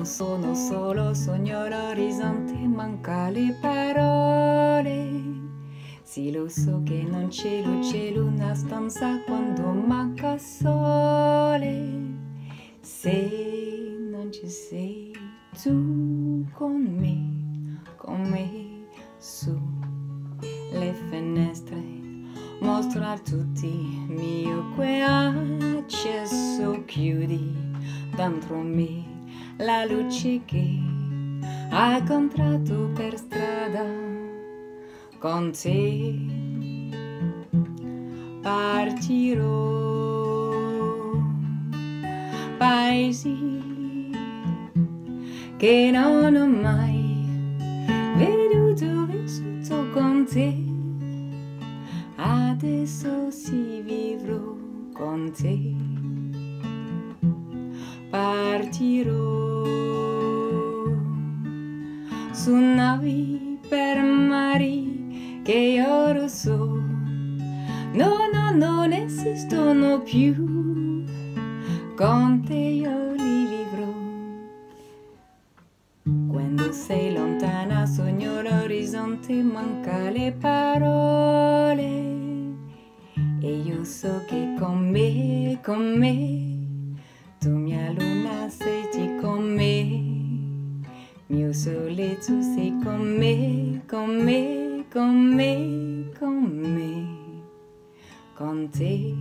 sono solo, sogno l'orizzonte, manca le parole. Sì, lo so che non c'è luce, luna stanza quando manca sole. Se non ci sei tu con me, su le finestre, mostra a tutti mio che accesso, chiudi dentro me la luce che hai incontrato per strada. Con te partirò, paesi che non ho mai veduto, vissuto con te. Adesso si vivrò con te. Partirò su navi per mari che io lo so, non esistono più. Con te io li vivrò. Quando sei lontana sogno l'orizzonte, manca le parole. E io so che con me, tu mia luna sei con me, mio sole tu sei con me, con te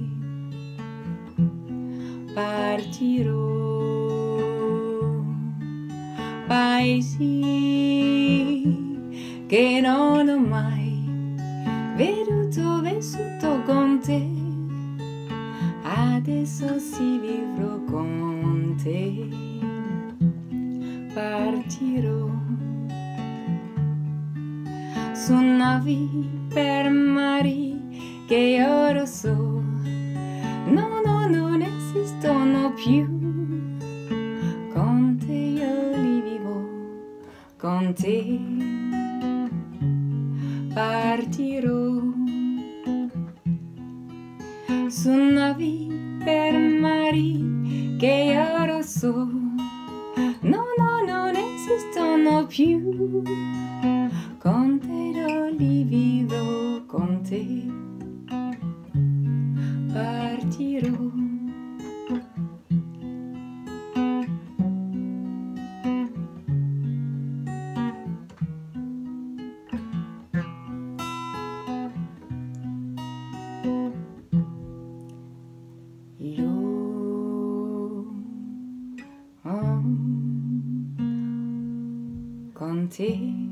partirò, paesi che non ho mai veduto, vissuto con te. Adesso si vivrò con te. Partirò su navi per mari che io lo so, non esistono più. Con te io li vivo, con te partirò su navi per mari che io lo so, non esistono più. Con te io li vivrò, con te partirò. Con te